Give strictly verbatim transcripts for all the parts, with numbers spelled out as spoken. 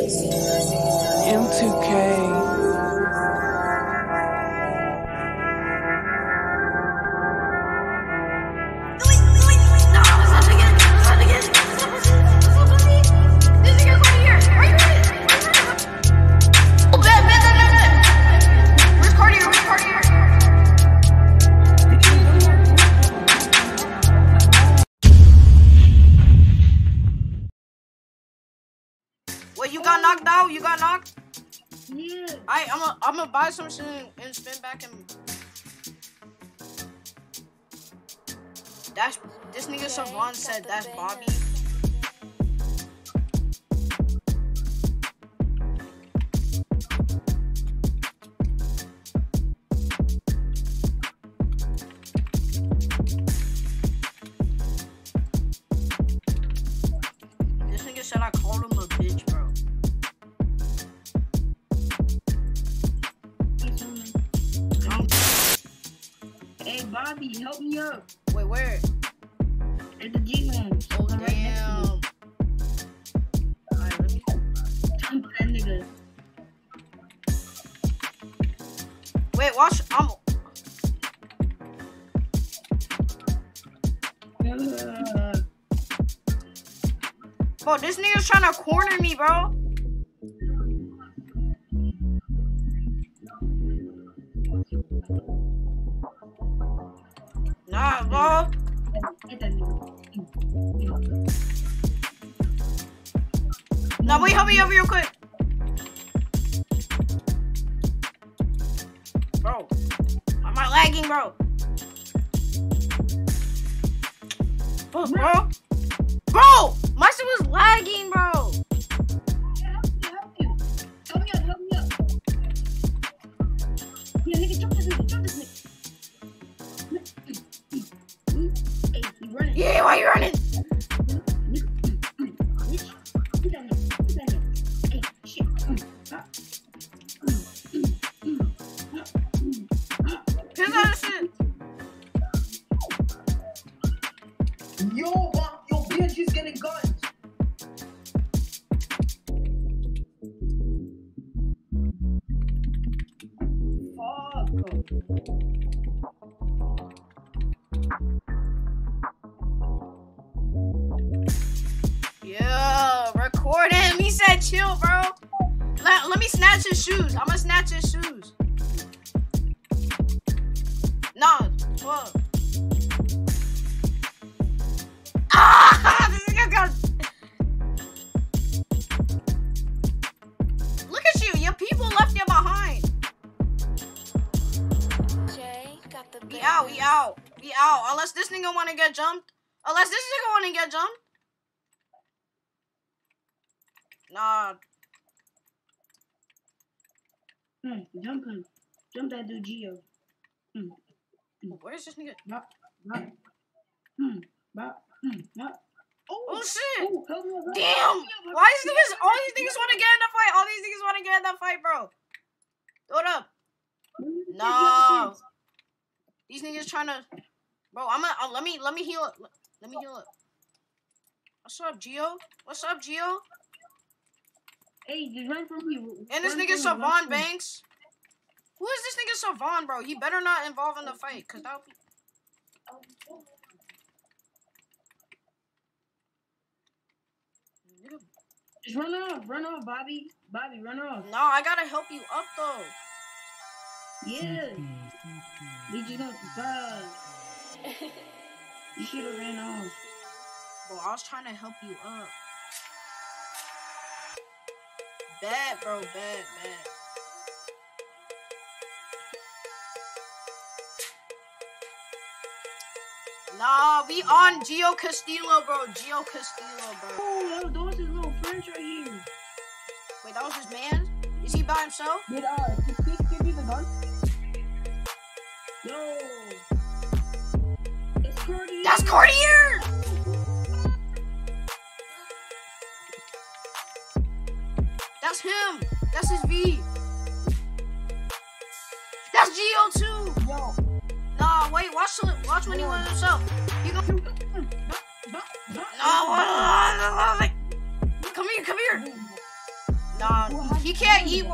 M two K. Wait, you got knocked out? You got knocked? Yeah. Alright, I'm gonna I'm gonna buy some shit and, and spin back and Dash. This nigga Savon said that's Bobby. This nigga said I called him a bitch, bro. Hey, Bobby, help me up. Wait, where? At the G-Man. Oh, damn. Alright, let me... Jump that nigga. Wait, watch. I'm... Uh, Bro, this nigga's trying to corner me, bro. Nah, bro. hit that nigga. Nah, wait, help me over real quick. Bro, am I lagging, bro? Bro, bro, bro, my shit was lagging, bro. Help me, help you. Help me up, help me up. Yeah, nigga, jump this nigga, jump this nigga. Hey, you running? Yeah, why you running? Here's that shit. Yo, Bob, yo, bitch is getting guns. Yeah, record him. He said chill, bro. Let, let me snatch his shoes. I'm gonna snatch his shoes. Nah, what? Ah! This nigga got... Look at you. Your people left you behind. Jay got the We out. We out. We out. Unless this nigga wanna get jumped. Unless this nigga wanna get jumped. Nah. Hmm, jump him. Jump that dude, Gio. Hmm. Where's this nigga? Bop, bop. Hmm, bop, hmm, bop. Oh shit! Oh, help me, help me. Damn! Why these niggas? All these niggas want to get in the fight. All these niggas want to get in that fight, bro. Throw it up. No. These niggas trying to. Bro, I'm gonna. Uh, let me. Let me heal up. Let me heal up. What's up, Gio? What's up, Gio? Hey, just run from me. And this Run nigga from me, run Savon from me. Banks. Who is this nigga Savon, bro? He better not involve in the fight, cause that'll be. Nigga. Just run off, run off, Bobby. Bobby, run off. No, I gotta help you up though. Yeah. We just gonna surprise. You should have ran off. Bro, I was trying to help you up. Bad, bro, bad, bad. Nah, we on Gio Castillo, bro. Gio Castillo, bro. Oh, that was his little friends right here. Wait, that was his man? Is he by himself? Did uh, did Pete give you the gun? Yo. It's Cartier. That's Cartier! That's him. That's his V. That's Gio too. Yo. Nah, wait, watch watch when he was himself. He go. No, come here, come here. Nah, he can't eat.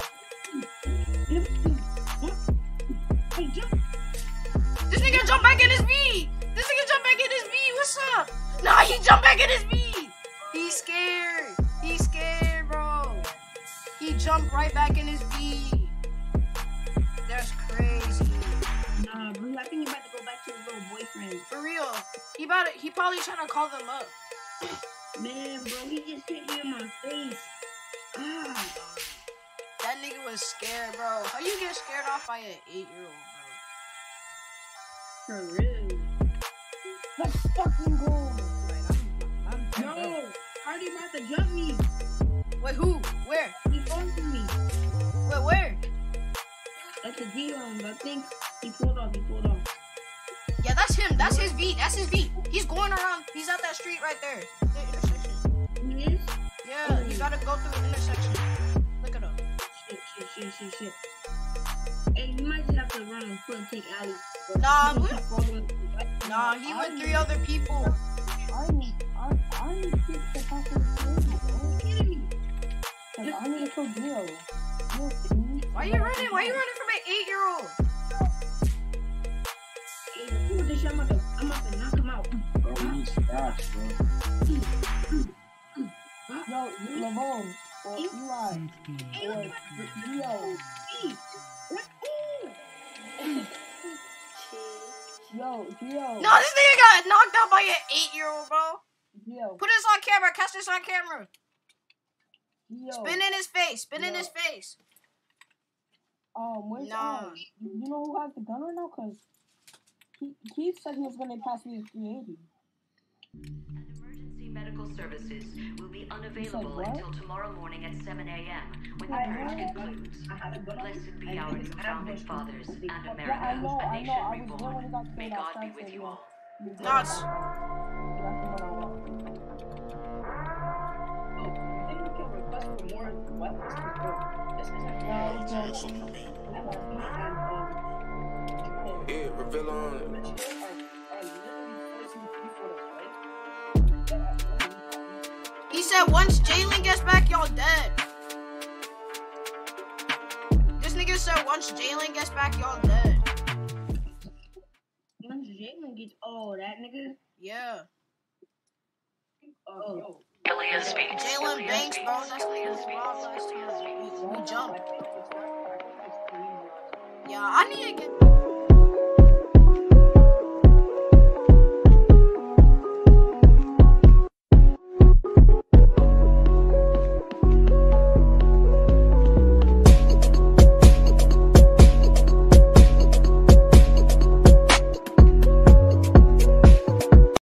Hey, jump. This nigga jump back in his V. This nigga jump back in his V. What's up? Nah, he jump back in his V. He's scared. He's scared, bro. He jumped right back in his V. That's crazy. Nah, bro. I think he about to go back to his little boyfriend. For real. He about to, he probably trying to call them up. Man, bro, he just hit me in my face. Ah. That nigga was scared, bro. How you get scared off by an eight-year-old, bro? For real. Let's fucking go. Like, I'm, I'm No, Cardi about to jump me. Wait, who? Where? He bumping me. Wait, where? That's a V on, but I think he pulled off. He pulled off. Yeah, that's him. That's his V. That's his V. He's going around. He's at that street right there. The intersection. He is? Yeah, you gotta go through the intersection. Look at him. Shit, shit, shit, shit, shit. Hey, you might just have to run on foot and take Ali. Nah, we- we- Nah, he with three other people. I need, I, I need to keep the fuck in the game, bro. kidding me? Cause I need to kill Gio. Why you running? Why you running from an eight-year-old? Hey, who this shit? I'm about to, I'm about to knock him out. Bro, we need scratch, bro. Yo, Lamone, or Eli, or Gio. Yo, Gio. No, this nigga got knocked out by an eight-year-old, bro. Gio. Put this on camera. Catch this on camera. Gio. Spin in his face. Spin in Yo. his face. Um, where's Nah. um, you know who has the gun right now? Cause he, Keith said he was gonna pass me the three eighty. And emergency medical services will be unavailable what? until tomorrow morning at seven a m when the I purge had- concludes. I had a gun. Blessed be I our think new it's founding ambush. fathers and America, Yeah, I know, a I know. I nation was there when he got reborn. May killed God be outside, with so you yeah. all. No, it's... That's the one I want. I think we can request for more weapons to go. This isn't Yeah, okay. and um. Yeah, reveal on it. Are, are literally forcing people to fight. He said once Jalen gets back, y'all dead. This nigga said once Jalen gets back, y'all dead. Once Jalen gets, oh, that nigga. Yeah. Oh, Ilya speaks. Jalen Banks, bro. That's nigga was robbed last time. We, we jumped. Yeah, I need to get...